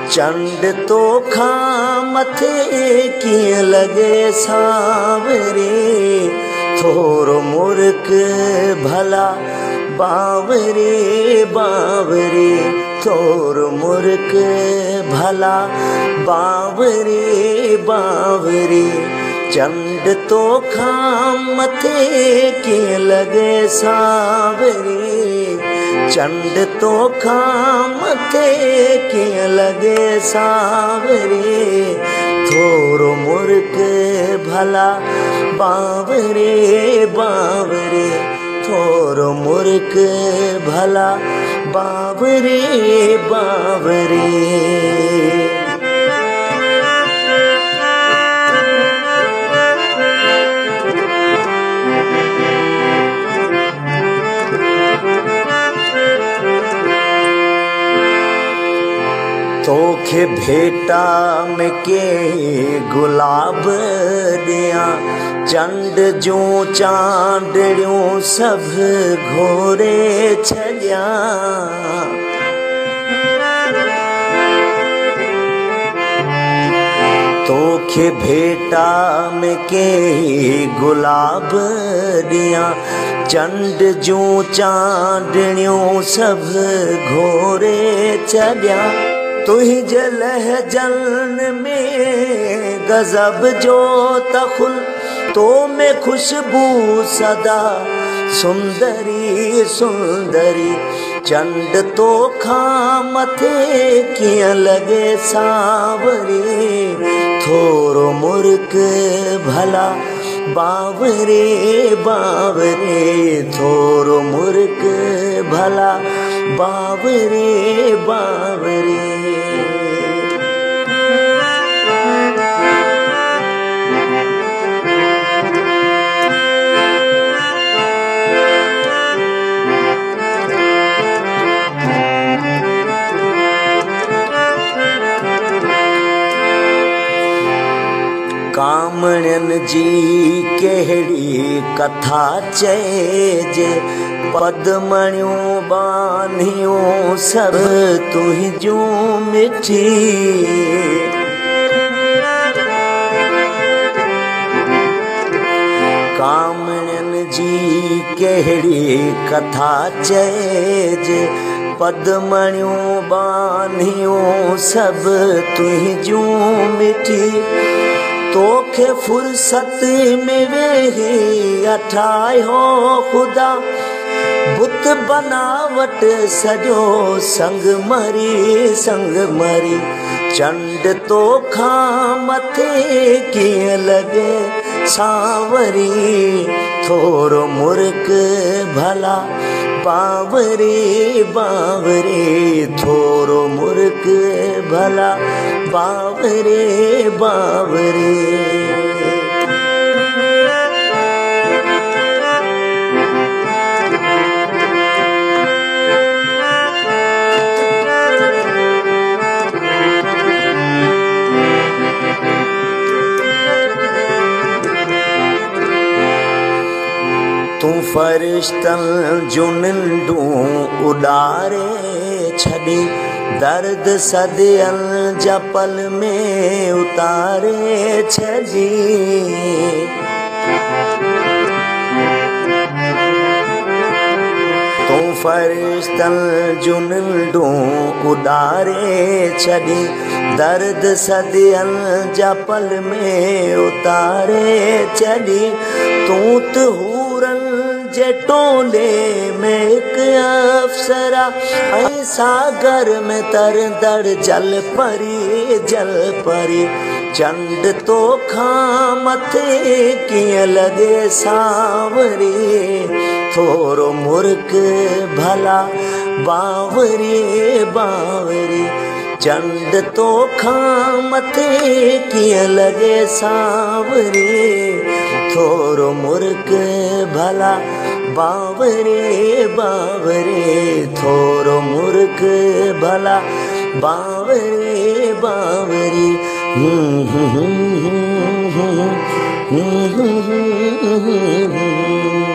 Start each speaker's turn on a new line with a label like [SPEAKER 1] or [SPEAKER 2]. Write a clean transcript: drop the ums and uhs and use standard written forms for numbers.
[SPEAKER 1] चंड तो खां मथे कीअं लॻे सावरे, थोरो मुर्क भला बावरे बावरे, थोरो मुर्क भला बावरे बावरे। चंड तो खां मथे कीअं लॻे सावरे, चंड तो खां मथे कीअं लॻे सावरे, थोरो मुर्क भला बावरे बावरे, थोरो मुर्क भला बावरे बावरे। तोखे भेटा में के गुलाब दिया, चंड जूं चांदड़ियूं सभु घोरे छॾिया। तोखे भेटा में के गुलाब दिया, चंड जूं चांदड़ियूं सभु घोरे छॾिया। तुंहिंजे लहजन में गज़ब जो तखुल, तो में खुशबू सदा सुंदरी सुंदरी। चंड तो खां मथे कीअं लॻे सावरे, थोरो मुर्क भला बावरे बावरे, थोरो मुर्क भला बावरे बावरे। कामणियन जी कहिड़ी कथा चइजे, पदमणियूं बानियूं सभु तुंहिंजूं मिठी। कामणियन जी कहिड़ी कथा चइजे, पदमणियूं बानियूं सभु तुंहिंजूं मिठी। तोखे फुर्सत में वेही अठायो खुदा, बुत बनावट सॼो संग मरी संग मरी। चंड तो खां मथे कीअं लॻे सावरी, थोरो मुर्क भला बावरे बावरे, थोरो मुर्क भला बावरे बावरे। तू फरिश्तन जूं निंडूं उॾारे छॾी, दर्द सदियन जा पल में उतारे छॾी। तू फरिश्तन जूं निंडूं उॾारे छॾी, दर्द सदियन जा पल में उतारे छॾी। तूं त हूरन जे टोले में हिकु अफ़सरा, ऐं सागर में तरंदड़ जल परी जल परी। चंड तो खां मथे कीअं लॻे सावरे, थोरो मुर्क भला बावरे बावरे। चंड तो खां मथे कीअं लॻे सावरे, थोरो मुर्क भला बावरे बावरे, थोरो मुर्क भला बावरे बावरे। हूं हूं हूं हूं हूं हूं हूं हूं हूं।